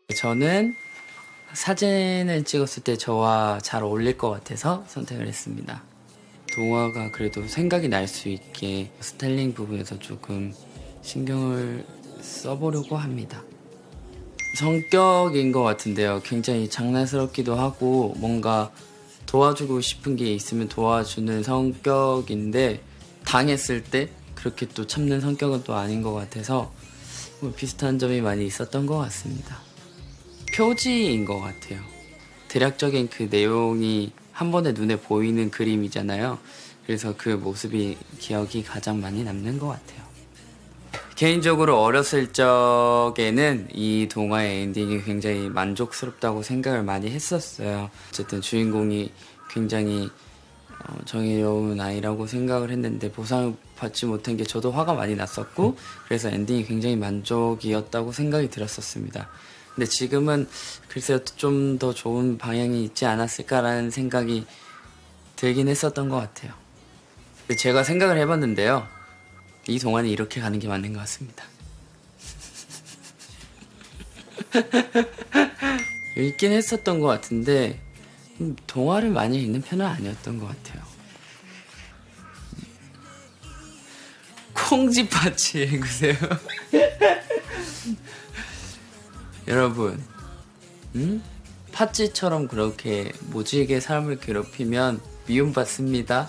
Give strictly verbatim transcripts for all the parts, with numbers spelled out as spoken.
저는 사진을 찍었을 때 저와 잘 어울릴 것 같아서 선택을 했습니다. 동화가 그래도 생각이 날 수 있게 스타일링 부분에서 조금 신경을 써보려고 합니다. 성격인 것 같은데요. 굉장히 장난스럽기도 하고 뭔가 도와주고 싶은 게 있으면 도와주는 성격인데 당했을 때 그렇게 또 참는 성격은 또 아닌 것 같아서 뭐 비슷한 점이 많이 있었던 것 같습니다. 표지인 것 같아요. 대략적인 그 내용이 한 번에 눈에 보이는 그림이잖아요. 그래서 그 모습이 기억이 가장 많이 남는 것 같아요. 개인적으로 어렸을 적에는 이 동화의 엔딩이 굉장히 만족스럽다고 생각을 많이 했었어요. 어쨌든 주인공이 굉장히 어, 정의로운 아이라고 생각을 했는데 보상을 받지 못한 게 저도 화가 많이 났었고 그래서 엔딩이 굉장히 만족이었다고 생각이 들었었습니다. 근데 지금은 글쎄요 좀 더 좋은 방향이 있지 않았을까라는 생각이 들긴 했었던 것 같아요. 제가 생각을 해봤는데요. 이 동화는 이렇게 가는 게 맞는 것 같습니다. 읽긴 했었던 것 같은데 동화를 많이 읽는 편은 아니었던 것 같아요. 콩쥐팥이 읽으세요. 여러분 음? 팥쥐처럼 그렇게 모질게 사람을 괴롭히면 미움받습니다.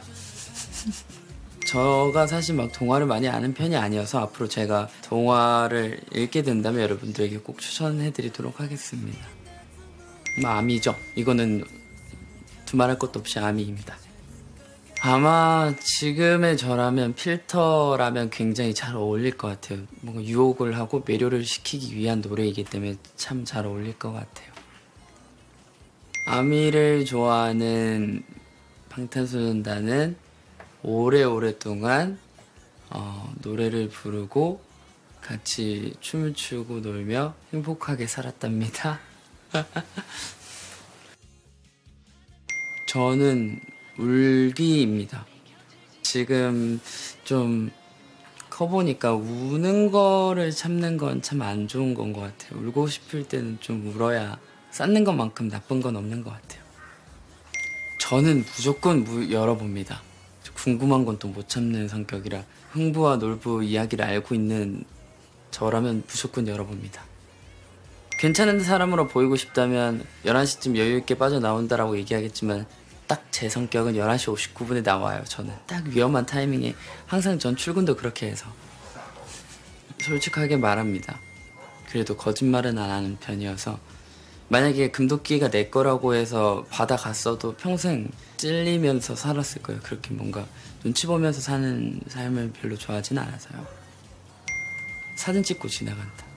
저가 사실 막 동화를 많이 아는 편이 아니어서 앞으로 제가 동화를 읽게 된다면 여러분들에게 꼭 추천해드리도록 하겠습니다. 뭐 아미죠. 이거는 두말할 것도 없이 아미입니다. 아마 지금의 저라면 필터라면 굉장히 잘 어울릴 것 같아요. 뭔가 유혹을 하고 매료를 시키기 위한 노래이기 때문에 참 잘 어울릴 것 같아요. 아미를 좋아하는 방탄소년단은 오래오랫동안 어, 노래를 부르고 같이 춤을 추고 놀며 행복하게 살았답니다. 저는 울기입니다. 지금 좀 커보니까 우는 거를 참는 건 참 안 좋은 건 것 같아요. 울고 싶을 때는 좀 울어야 쌓는 것만큼 나쁜 건 없는 것 같아요. 저는 무조건 무, 열어봅니다. 궁금한 건 또 못 참는 성격이라 흥부와 놀부 이야기를 알고 있는 저라면 무조건 열어봅니다. 괜찮은 사람으로 보이고 싶다면 열한 시쯤 여유있게 빠져나온다라고 얘기하겠지만 딱 제 성격은 열한 시 오십구 분에 나와요. 저는 딱 위험한 타이밍에 항상 전 출근도 그렇게 해서 솔직하게 말합니다. 그래도 거짓말은 안 하는 편이어서 만약에 금도끼가 내 거라고 해서 받아갔어도 평생 찔리면서 살았을 거예요. 그렇게 뭔가 눈치 보면서 사는 삶을 별로 좋아하진 않아서요. 사진 찍고 지나간다.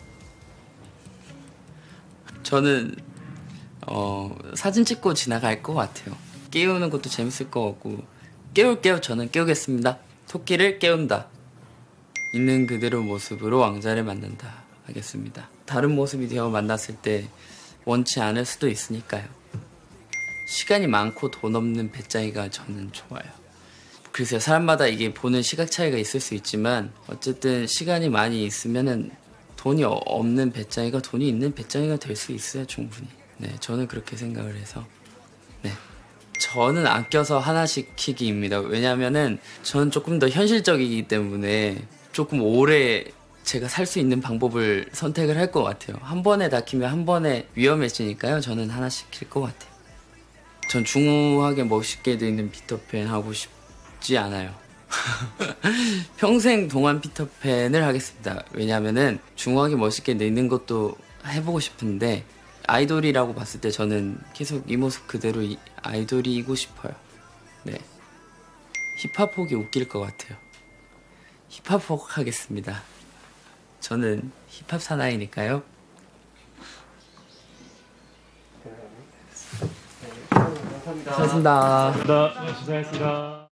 저는 어, 사진 찍고 지나갈 것 같아요. 깨우는 것도 재밌을 것 같고 깨울게요. 저는 깨우겠습니다. 토끼를 깨운다. 있는 그대로 모습으로 왕자를 만난다 하겠습니다. 다른 모습이 되어 만났을 때 원치 않을 수도 있으니까요. 시간이 많고 돈 없는 배짱이가 저는 좋아요. 글쎄요, 사람마다 이게 보는 시각 차이가 있을 수 있지만 어쨌든 시간이 많이 있으면은 돈이 없는 배짱이가 돈이 있는 배짱이가 될 수 있어요, 충분히. 네, 저는 그렇게 생각을 해서 네, 저는 아껴서 하나씩 키기입니다. 왜냐면은 저는 조금 더 현실적이기 때문에 조금 오래 제가 살 수 있는 방법을 선택을 할 것 같아요. 한 번에 다 키면 한 번에 위험해지니까요. 저는 하나씩 킬 것 같아요. 전 중후하게 멋있게 되는 피터팬 하고 싶지 않아요. 평생 동안 피터팬을 하겠습니다. 왜냐면은 중후하게 멋있게 내는 것도 해보고 싶은데 아이돌이라고 봤을 때 저는 계속 이 모습 그대로 이 아이돌이고 싶어요. 네, 힙합폭이 웃길 것 같아요. 힙합폭 하겠습니다. 저는 힙합 사나이니까요. 감사합니다. 고맙습니다. 감사합니다. 네, 고생하셨습니다.